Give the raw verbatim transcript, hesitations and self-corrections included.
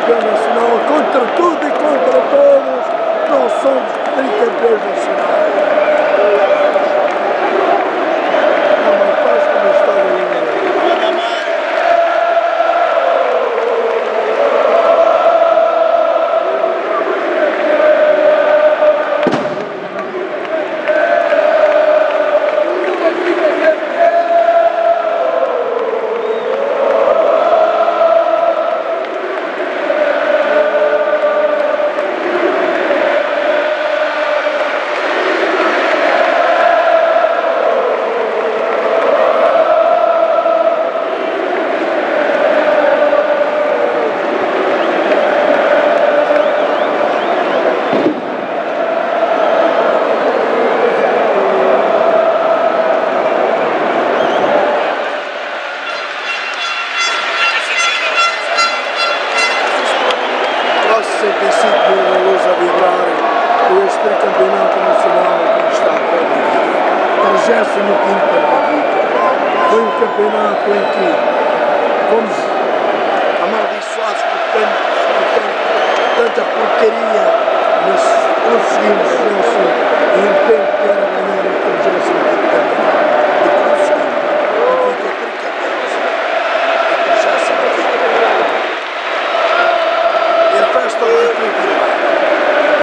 tricampeão nacional, contra tudo e contra todos, nós somos tricampeões nacionais. Não, mas faz como está ali. sessenta e cinco mil luz a vibrar por este campeonato nacional conquistado pela Benfica. trigésimo quinto pela Benfica. Foi um campeonato em que fomos amaldiçoados por, tanto, por tanto, tanta porcaria, mas conseguimos o nosso empenho.